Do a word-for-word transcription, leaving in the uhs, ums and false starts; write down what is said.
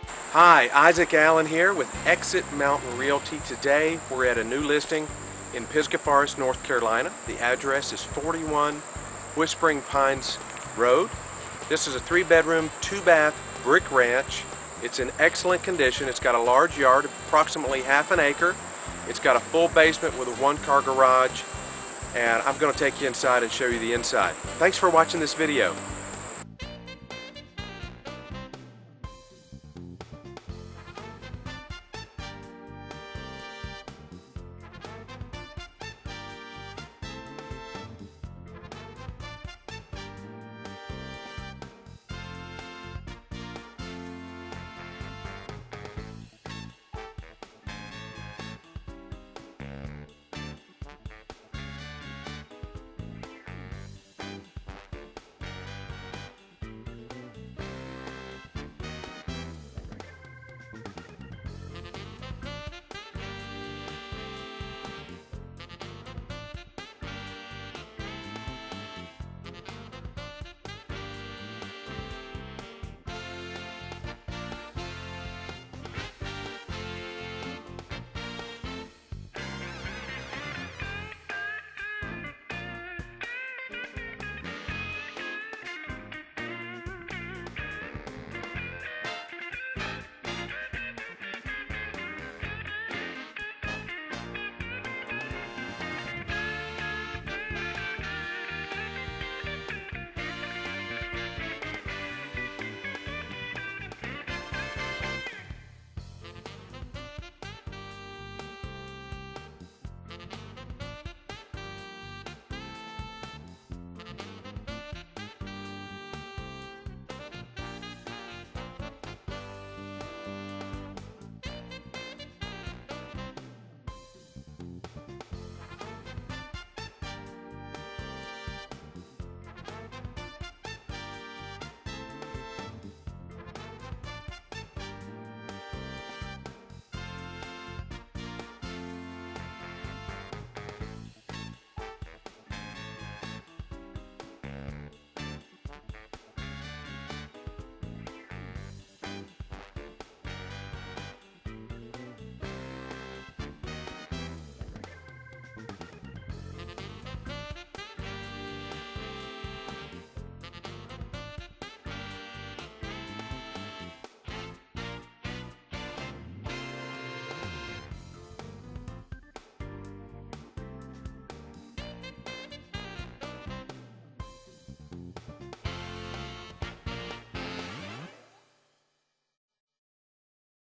Hi, Isaac Allen here with Exit Mountain Realty. Today we're at a new listing in Pisgah Forest, North Carolina. The address is forty-one Whispering Pines Road. This is a three bedroom, two bath brick ranch. It's in excellent condition. It's got a large yard, approximately half an acre. It's got a full basement with a one car garage, and I'm going to take you inside and show you the inside. Thanks for watching this video.